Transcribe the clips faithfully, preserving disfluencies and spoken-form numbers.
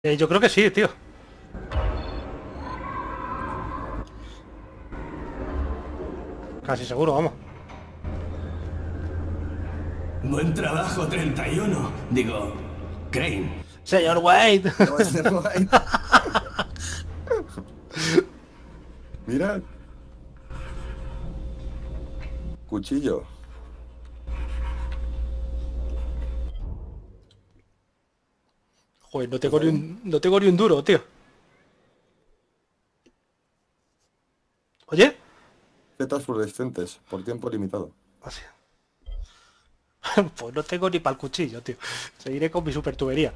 Eh, yo creo que sí, tío. Casi seguro, vamos. Buen trabajo, treinta y uno. Digo, Crane. Señor Wade. Mira. Cuchillo. Joder, no tengo ni un, no tengo ni un duro, tío. Oye. Setas fluorescentes, por tiempo limitado. Así. Pues no tengo ni para el cuchillo, tío. Seguiré con mi super tubería.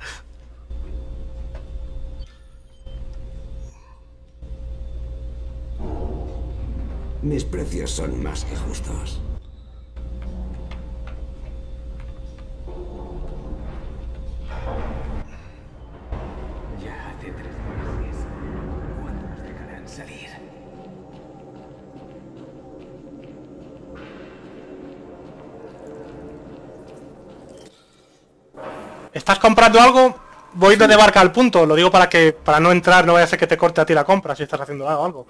Mis precios son más que justos. Ya hace tres meses. ¿Cuándo nos dejarán salir? ¿Estás comprando algo? Voy de barca al punto. Lo digo para que para no entrar, no vaya a ser que te corte a ti la compra si estás haciendo algo. algo.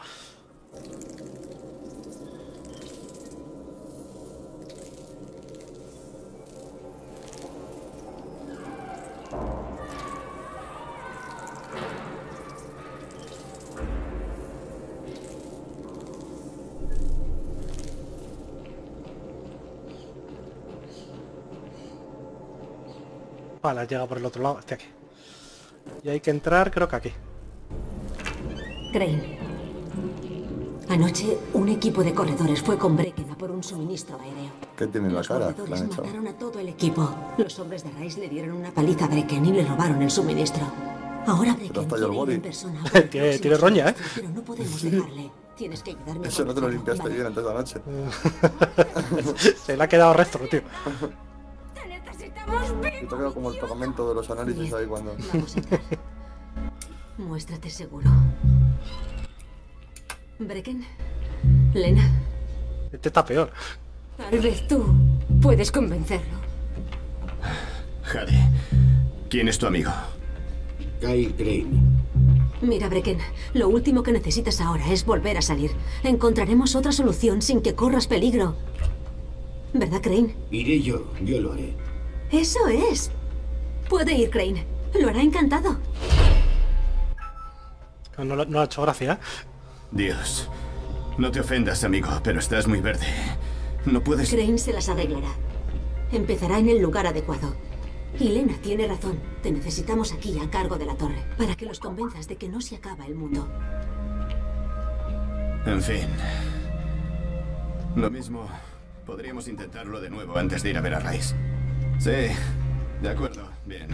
Vale, llega por el otro lado, este aquí. Y hay que entrar, creo que aquí. Crane. Anoche, un equipo de corredores fue con Brecken a por un suministro aéreo. ¿Qué tiene en la Los cara? corredores ¿La han echado? mataron a todo el equipo. Los hombres de Rice le dieron una paliza a Brecken y le robaron el suministro. Ahora Brecken hasta quiere el ir body. en persona a por el Tiene- próximo tiene roña, ¿eh? suministro, pero no podemos dejarle. Tienes que ayudarme a Eso no te lo convencerlo, limpiaste ¿vale? bien antes de la noche. Se le ha quedado rastro, tío. ¡Te necesitamos Y te ha vivo! quedado como el pegamento de los análisis Bien, ahí cuando... Vamos a entrar. Muéstrate seguro. Brecken. Lena. Este está peor. Tal vez tú puedes convencerlo. Jade, ¿quién es tu amigo? Kyle Crane. Mira, Brecken, lo último que necesitas ahora es volver a salir. Encontraremos otra solución sin que corras peligro. ¿Verdad, Crane? Iré yo, yo lo haré. Eso es. Puede ir, Crane. Lo hará encantado. No, lo- no ha hecho gracia, ¿eh? Dios, no te ofendas, amigo, pero estás muy verde. No puedes... Crane se las arreglará. Empezará en el lugar adecuado. Y Lena tiene razón. Te necesitamos aquí a cargo de la torre, para que los convenzas de que no se acaba el mundo. En fin. Lo mismo, podríamos intentarlo de nuevo antes de ir a ver a Rice. Sí, de acuerdo, bien.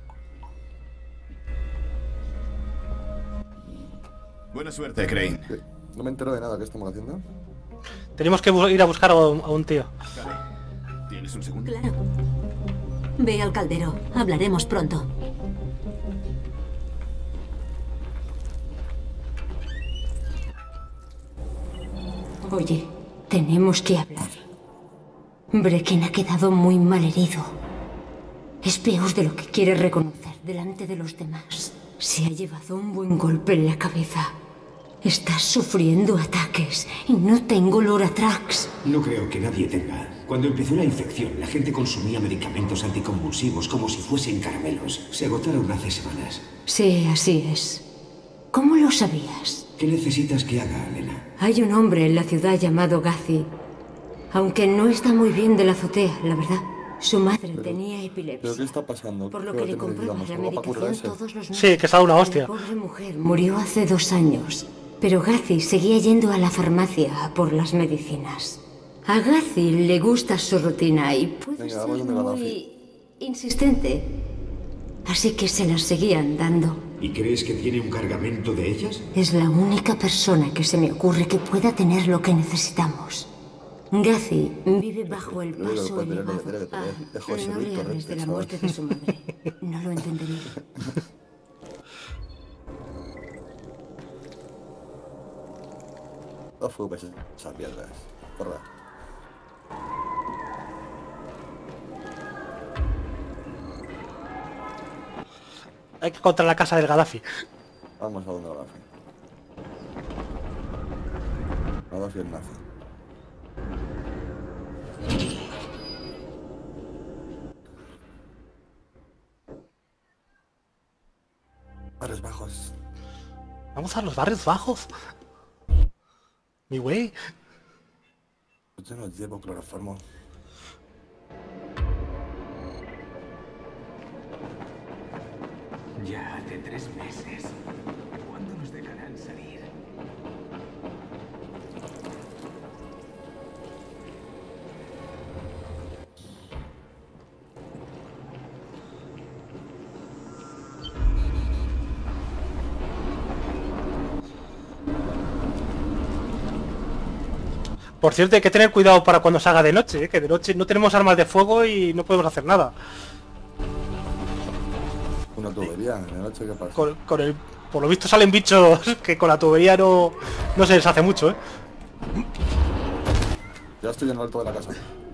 Buena suerte, Crane. ¿Qué? No me entero de nada que estamos haciendo. Tenemos que bu- ir a buscar a un, a un tío. Vale. ¿Tienes un segundo? Claro. Ve al caldero. Hablaremos pronto. Oye, tenemos que hablar. Brecken ha quedado muy mal herido. Es peor de lo que quiere reconocer delante de los demás. Se ha llevado un buen golpe en la cabeza. Estás sufriendo ataques y no tengo Loratrax. No creo que nadie tenga. Cuando empezó la infección, la gente consumía medicamentos anticonvulsivos como si fuesen caramelos. Se agotaron hace semanas. Sí, así es. ¿Cómo lo sabías? ¿Qué necesitas que haga, Elena? Hay un hombre en la ciudad llamado Gazi. Aunque no está muy bien de la azotea, la verdad. Su madre tenía ¿Pero epilepsia. qué está pasando? Por lo ¿Qué que le necesitamos? compraba la ¿Algo para curar medicación ese? todos los Sí, que se ha dado una hostia. La pobre mujer murió hace dos años. Pero Gazi seguía yendo a la farmacia a por las medicinas. A Gazi le gusta su rutina y puede Venga, ser vamos donde muy Gaddafi. insistente. Así que se las seguían dando. ¿Y crees que tiene un cargamento de ellas? Es la única persona que se me ocurre que pueda tener lo que necesitamos. Gazi vive bajo el Luego paso puede tener lo que elevado. tiene que tener. Ah, Dejó de no servir le hables correcto, de la chaval. muerte de su madre. No lo entendería. No fumes esas mierdas. Corra. Hay que encontrar la casa del Gaddafi. Vamos a donde Gaddafi. Gaddafi es nazi. Barrios bajos. Vamos a los barrios bajos. Mi güey. Yo no llevo cloroformo. Ya hace tres meses. ¿Cuándo nos dejarán salir? Por cierto, hay que tener cuidado para cuando salga de noche, ¿eh? Que de noche no tenemos armas de fuego y no podemos hacer nada. Una tubería, en la noche, ¿qué pasa? Con, con el, por lo visto salen bichos que con la tubería no, no se les hace mucho, ¿eh? Ya estoy en lo alto de la casa.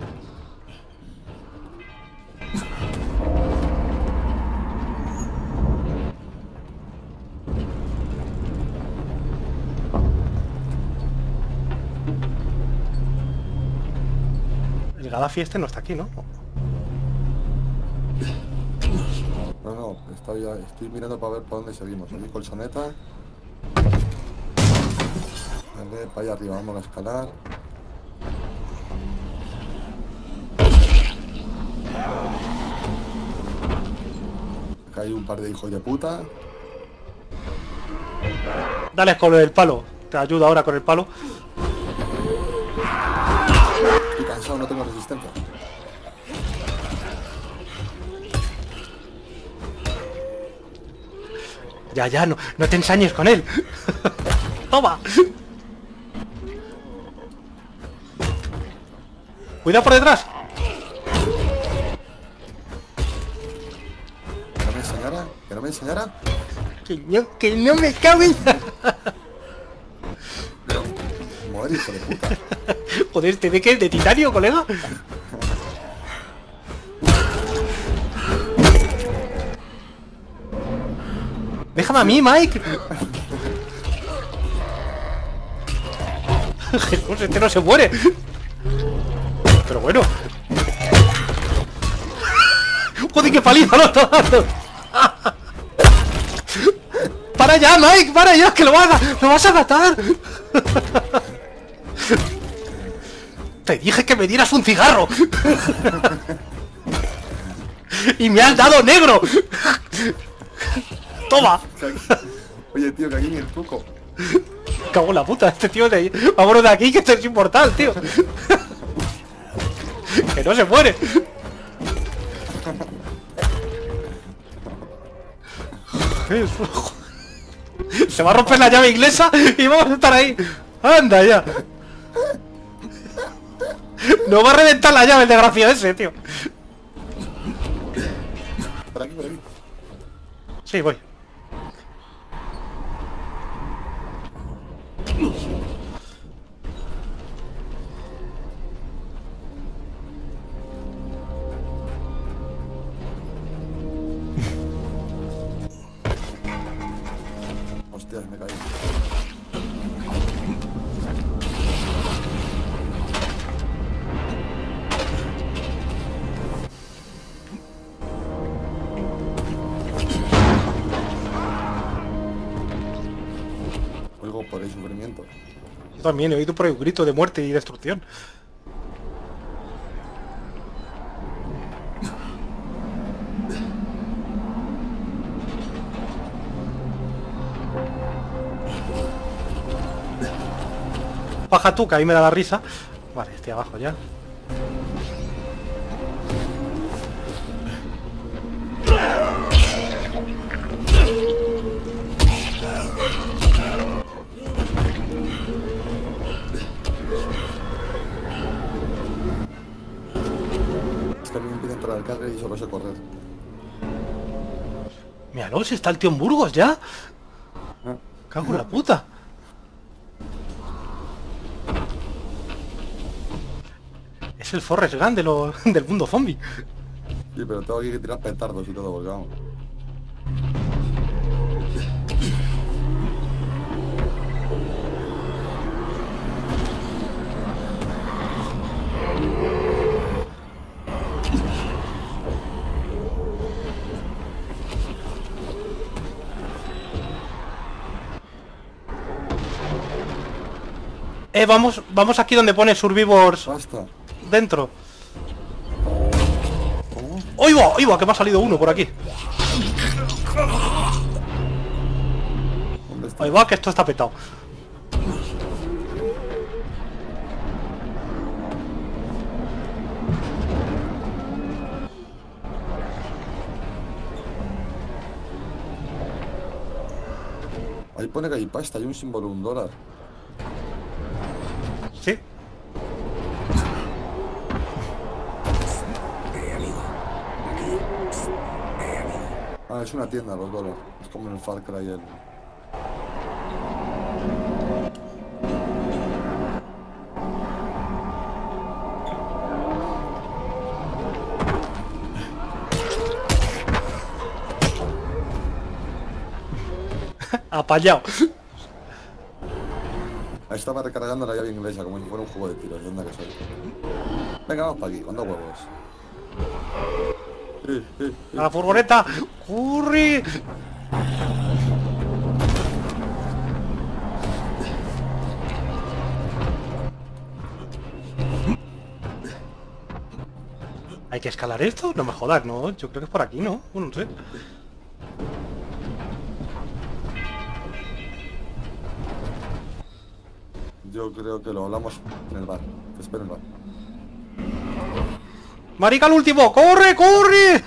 El Gaddafi este no está aquí, ¿no? No, no, estoy, estoy mirando para ver por dónde seguimos. Aquí colchoneta. Vale, para allá arriba, vamos a escalar. Acá hay un par de hijos de puta. Dale con el palo. Te ayudo ahora con el palo. Estoy cansado, no tengo resistencia. Ya, ya, no, no te ensañes con él. Toma. Cuidado por detrás. ¿Que no me enseñara? ¿Que no me enseñara? Que no, que no me cago en... Joder, hijo de puta. Joder, ¿este de qué es? ¿De titanio, colega? Déjame a mí, Mike. Jesús, este no se muere. Pero bueno. Joder, qué paliza lo está dando. Para ya, Mike, para ya, que lo vas a, lo vas a matar. Te dije que me dieras un cigarro. Y me has dado negro. Toma. Oye, tío, que aquí ni el truco. Cago en la puta, este tío de... Vámonos de aquí, que esto es inmortal, tío. Que no se muere. Se va a romper la llave inglesa y vamos a estar ahí. Anda ya. No va a reventar la llave el desgraciado ese, tío. Por aquí, por aquí. Sí, voy. Hostias, me caí. Oigo por el sufrimiento. Yo también he oído por ahí un grito de muerte y destrucción. Baja tú, que ahí me da la risa. Vale, estoy abajo ya. Es que a mí me impide entrar al carro y solo sé correr. Míralo, si está el tío en Burgos ya. Ah. Cago en la puta. Es el Forrest Gump de lo, del mundo zombie. Sí, pero tengo aquí que tirar petardos y todo, porque vamos. Eh, vamos, vamos aquí donde pone Survivors Basta. dentro. ¡Oy va! ¡Oy va! Que me ha salido uno por aquí. ¿Dónde está? Ahí va, que esto está petado. Ahí pone que hay pasta, hay un símbolo, un dólar. Sí. Ah, es una tienda, los dólares. Es como en el Far Cry el... Apallado. Ahí estaba recargando la llave inglesa como si fuera un juego de tiros. ¿De dónde que soy? Venga, vamos para aquí, con dos huevos. Eh, eh, eh. ¡A la furgoneta! ¡Curry! ¿Hay que escalar esto? No me jodas, no. Yo creo que es por aquí, ¿no? Bueno, no sé. Yo creo que lo hablamos en el bar. Te espero en el bar. ¡Marica, el último! ¡Corre, corre!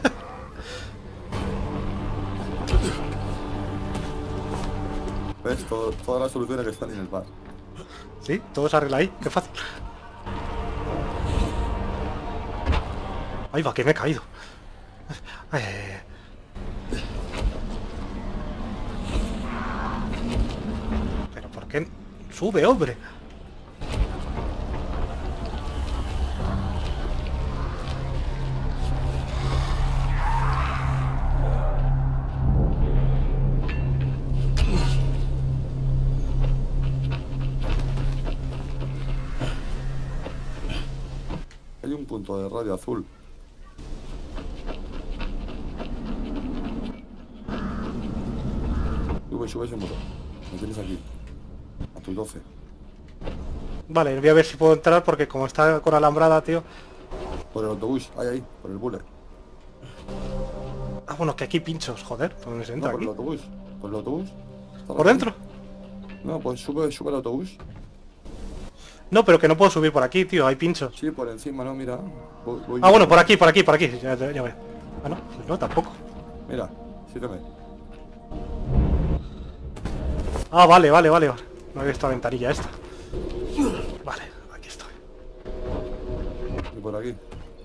¿Ves? Todo, todas las soluciones que están en el bar. Sí, todo se arregla ahí. Qué fácil. Ahí va, que me he caído. Eh... Pero ¿por qué sube, hombre? Hay un punto de radio azul. Sube, sube ese muro. Me tienes aquí. A tus doce. Vale, voy a ver si puedo entrar porque como está con alambrada, tío. Por el autobús, ahí, ahí, por el bullet. Ah, bueno, que aquí pinchos, joder. ¿Por dónde se No, entra por aquí? el autobús. Por el autobús. Está ¿Por aquí. dentro? No, pues sube, sube el autobús. No, pero que no puedo subir por aquí, tío. Hay pinchos. Sí, por encima, no, mira. Voy- voy- Ah, bueno, por aquí, por aquí, por aquí. Ya, ya, ya veo. Ah, no, pues no, tampoco. Mira, sígueme. Ah, vale, vale, vale. vale. No había visto la ventanilla esta. Vale, aquí estoy. Y por aquí.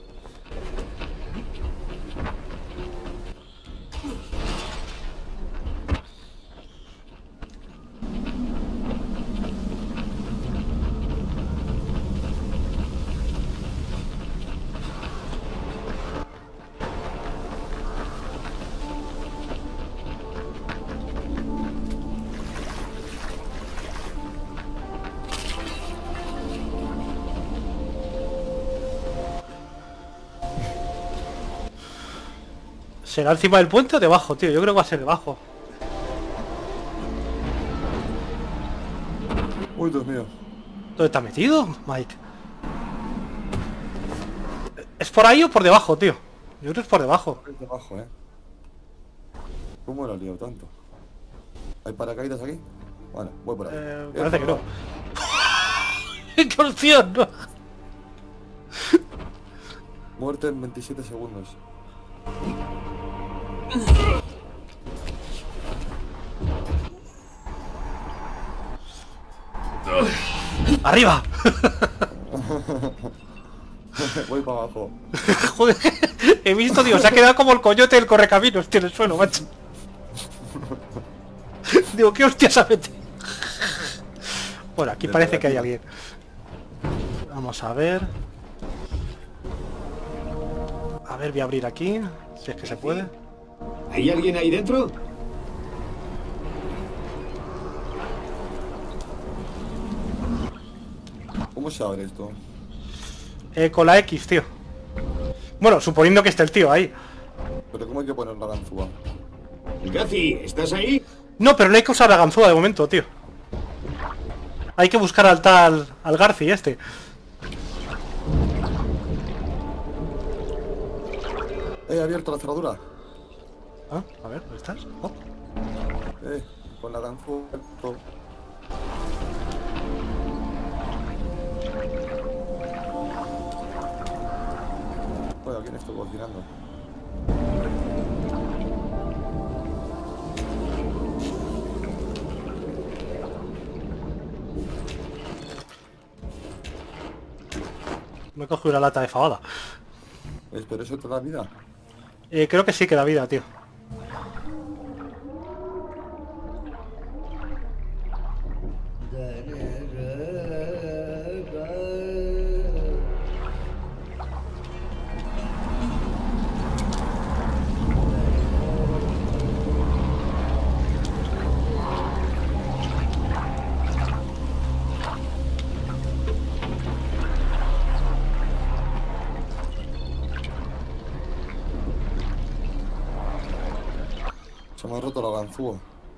¿Será encima del puente o debajo, tío? Yo creo que va a ser debajo. Uy, Dios mío. ¿Dónde está metido, Mike? ¿Es por ahí o por debajo, tío? Yo creo que es por debajo. Es debajo, eh. ¿Cómo lo he liado tanto? ¿Hay paracaídas aquí? Bueno, voy por ahí. Eh, Eh, parece que por no. ¡Qué opción! No. Muerte en veintisiete segundos. ¡Arriba! Voy para abajo. Joder, he visto, tío, se ha quedado como el coyote del correcaminos, tío, en el suelo, macho. Digo, ¿qué hostias ha metido? Bueno, aquí parece que hay alguien. Vamos a ver. A ver, voy a abrir aquí, si es que se puede. ¿Hay alguien ahí dentro? ¿Cómo se abre esto? Eh, con la X, tío. Bueno, suponiendo que esté el tío ahí. Pero ¿cómo hay que poner la ganzúa? Gazi, ¿estás ahí? No, pero no hay que usar la ganzúa de momento, tío. Hay que buscar al tal... al Garci este. He abierto la cerradura. Ah, a ver, ¿dónde estás? Oh. Eh, con la ganzúa. Bueno, ¿quién estoy cocinando? Me cojo una lata de fabada. ¿Es, pero eso te da vida? Eh, creo que sí que da vida, tío. Se me ha roto la ganzúa.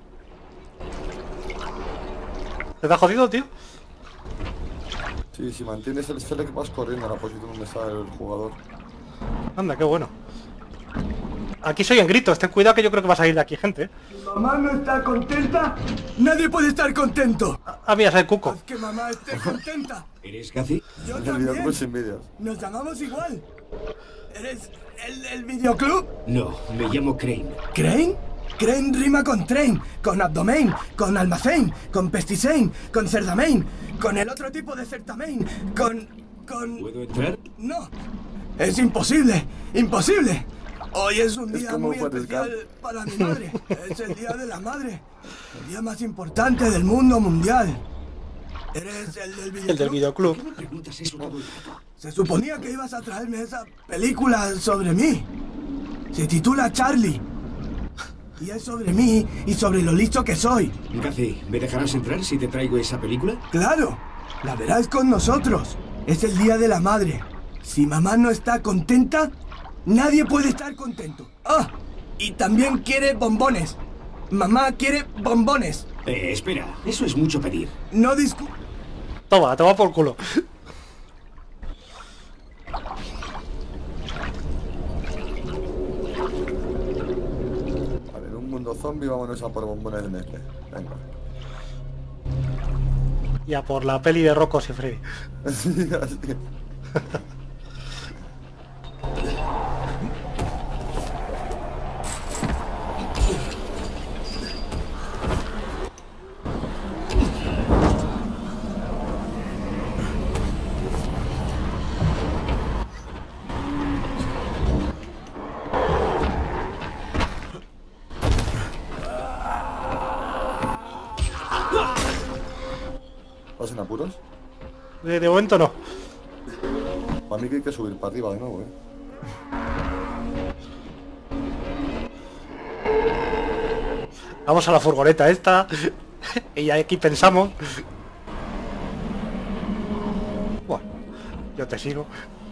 ¿Te está jodido, tío? Sí, si mantienes el select vas corriendo a la posición donde está el jugador. Anda, qué bueno. Aquí soy en gritos, ten cuidado que yo creo que va a salir de aquí gente, ¿eh? ¿Mamá no está contenta? ¡Nadie puede estar contento! Ah, mira, es el cuco. Haz que mamá esté contenta. ¿Eres Gazi? Yo El también. videoclub sin vídeos. Nos llamamos igual. ¿Eres el, el videoclub? No, me llamo Crane. ¿Crane? Crane rima con train, con abdomen, con almacén, con pesticein, con cerdamain, con el otro tipo de certamain, con... con... ¿Puedo entrar? No. Es imposible. Imposible. Hoy es un Es día como muy Forrest especial Gump. para mi madre. Es el día de la madre. El día más importante del mundo mundial. ¿Eres el del videoclub? El del videoclub. ¿Por qué me preguntas eso todo el rato? Se suponía que ibas a traerme esa película sobre mí. Se titula Charlie. Y es sobre mí y sobre lo listo que soy. Gazi, ¿me dejarás entrar si te traigo esa película? ¡Claro! La verás con nosotros. Es el día de la madre. Si mamá no está contenta, nadie puede estar contento. ¡Ah! Y también quiere bombones. Mamá quiere bombones. Eh, espera, eso es mucho pedir. No discu... Toma, toma por culo. Vale, en un mundo zombie vámonos a por bombones de Nestlé. Venga. Y a por la peli de Rocos y Freddy. Sí, así. ¿Vas en apuros? De, de momento no. Para mí que hay que subir para arriba de nuevo, ¿eh? Vamos a la furgoneta esta. Y aquí pensamos. Bueno, yo te sigo.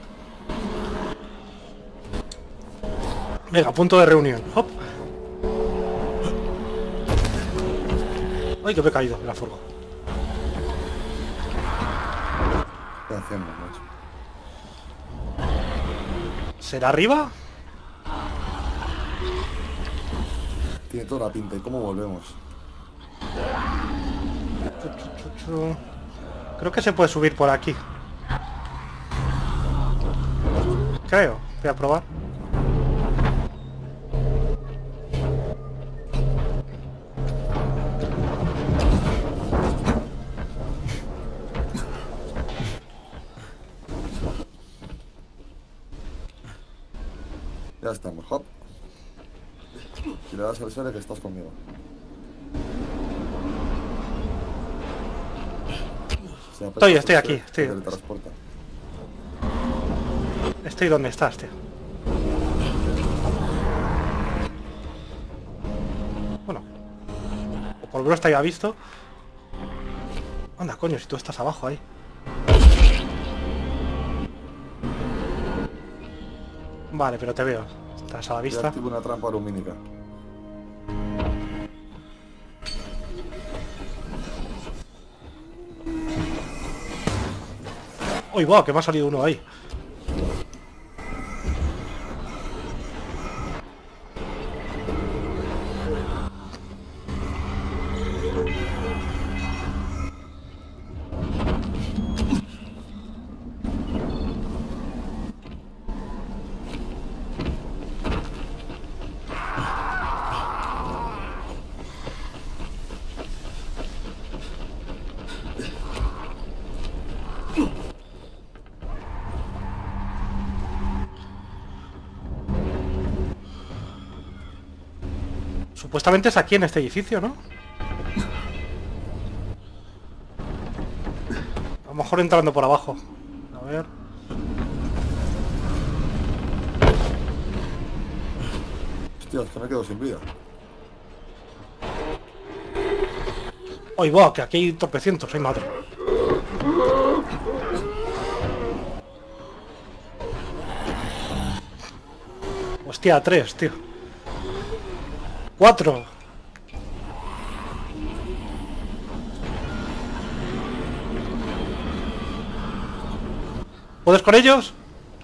Venga, punto de reunión. Hop. Ay, que me he caído en la furgo. ¿Qué hacemos, macho? ¿Será arriba? Tiene toda la pinta. ¿Y cómo volvemos? Creo que se puede subir por aquí. Creo. Voy a probar. Ya estamos, hop. Y le das al sele que estás conmigo. Si apretas Estoy, estoy el aquí, sele, estoy. te teletransporta. Estoy donde estás, tío. Bueno. O por lo menos te había visto. Anda, coño, si tú estás abajo ahí. Vale, pero te veo. Estás a la Ya vista. activo una trampa lumínica. ¡Uy, va! Que me ha salido uno ahí. Supuestamente es aquí en este edificio, ¿no? A lo mejor entrando por abajo. A ver. Hostia, es que me quedo sin vida. ¡Ay, va! Que aquí hay tropecientos, hay madre. Hostia, tres, tío. Cuatro. ¿Puedes con ellos?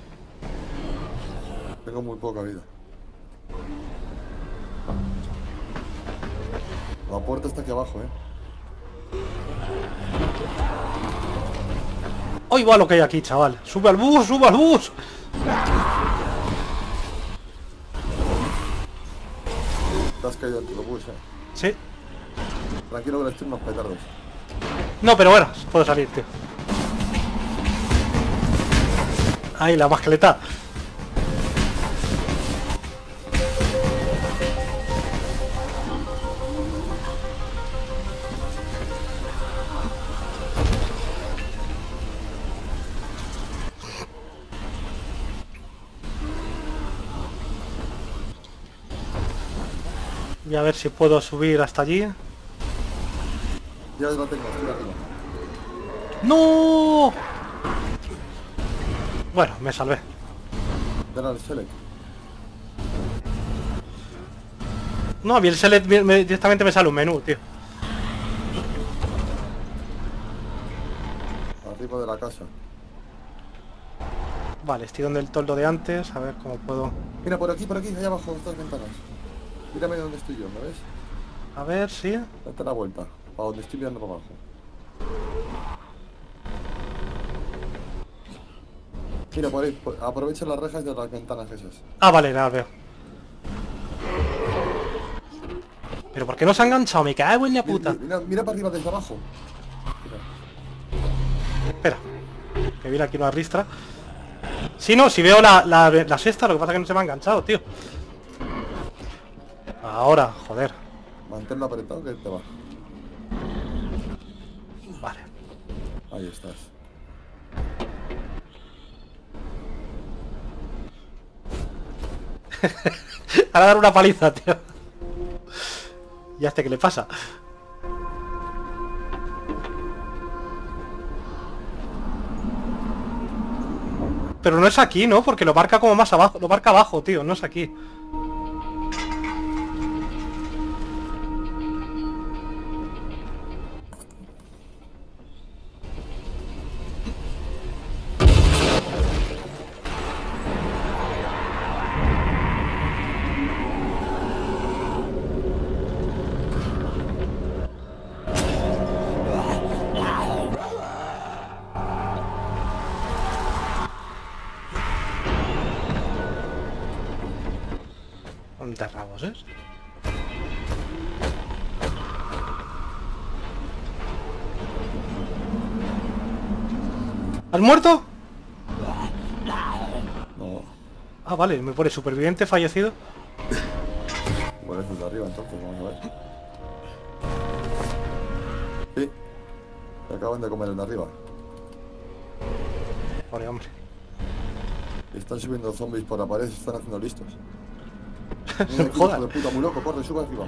Tengo muy poca vida. La puerta está aquí abajo, eh. ¡Ay, va lo que hay aquí, chaval! ¡Sube al bus, sube al bus! Te has caído del bus, eh. Sí. Tranquilo que les tiro unos petardos. No, pero bueno, puedo salir, tío. Ahí, la mascleta. Voy a ver si puedo subir hasta allí. Ya la tengo, estoy arriba. ¡No! Bueno, me salvé. Dale al select. No, a mí el select me- me- directamente me sale un menú, tío. Arriba de la casa. Vale, estoy donde el toldo de antes. A ver cómo puedo... Mira, por aquí, por aquí, allá abajo, estas ventanas. Mírame dónde estoy yo, ¿me ves? A ver, sí. Date la vuelta, para donde estoy mirando para abajo. Mira, por ahí, por- aprovecha las rejas de las ventanas esas. Ah, vale, ya las veo. ¿Pero por qué no se ha enganchado? Me cago en la Mira, puta. mira, mira para arriba desde abajo. Mira. Espera. Que viene aquí una ristra. Sí, no, si veo la, la, la sexta, lo que pasa es que no se me ha enganchado, tío. Ahora, joder. Manténlo apretado que te va. Vale. Ahí estás. Ahora dar una paliza, tío. ¿Y a este qué le pasa? Pero no es aquí, ¿no? Porque lo marca como más abajo. Lo marca abajo, tío. No es aquí. ¿Dónde rabos es? ¿Has muerto? No, Ah, vale, me pone superviviente fallecido. bueno, es el de arriba entonces, vamos a ver. Sí. Se acaban de comer el de arriba. Pobre hombre. Están subiendo zombies por la pared, se están haciendo listos. No Mira, me aquí, jodas. hijo de puta, muy loco, corre, sube arriba.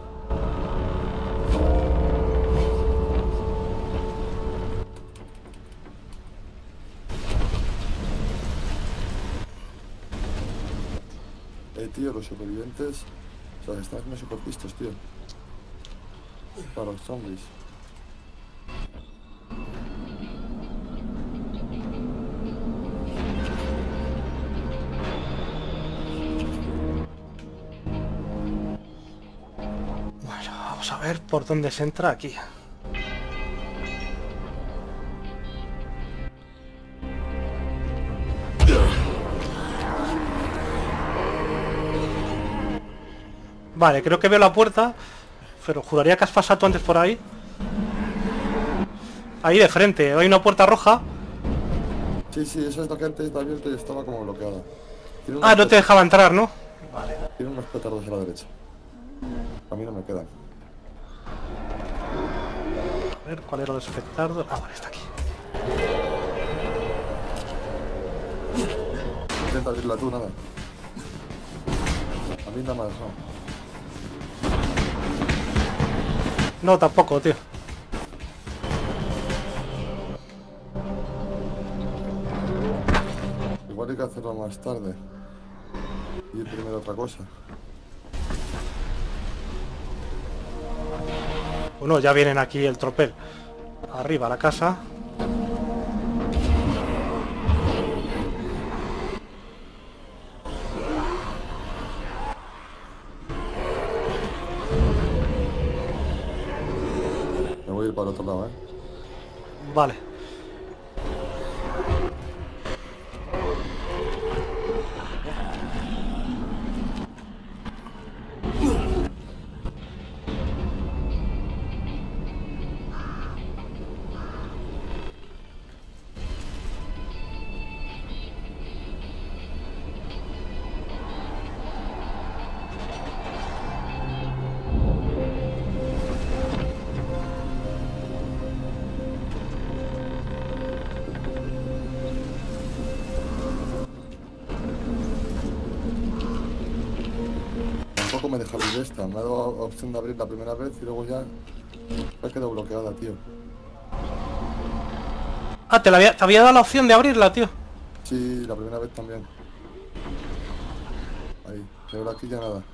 Eh, tío, los supervivientes... O sea, están haciendo super listos, tío. Para los zombies. Vamos a ver por dónde se entra aquí. Vale, creo que veo la puerta, pero juraría que has pasado tú antes por ahí. Ahí de frente, hay una puerta roja. Sí, sí, esa es la que antes estaba abierta y estaba como bloqueada. Tiene Ah, unos no te dejaba entrar, ¿no? pet- Tiene unos petardos a la derecha. A mí no me quedan. A ver, ¿cuál era el espectador? Ah, vale, está aquí. Intenta abrirla tú, nada. A mí nada más, no. No, tampoco, tío. Igual hay que hacerlo más tarde. Y primero otra cosa. Bueno, ya vienen aquí el tropel. Arriba a la casa. Me voy a ir para el otro lado, ¿eh? Vale. Tampoco me deja abrir esta. Me ha dado opción de abrir la primera vez y luego ya me ha quedado bloqueada, tío. Ah, te, la había, te había dado la opción de abrirla, tío. Sí, la primera vez también. Ahí, pero aquí ya nada.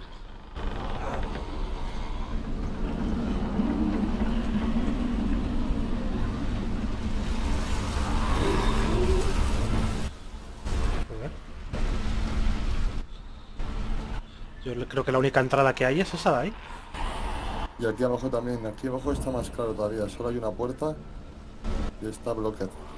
Yo le- creo que la única entrada que hay es esa de ahí. Y aquí abajo también. Aquí abajo está más claro todavía. Solo hay una puerta y está bloqueada.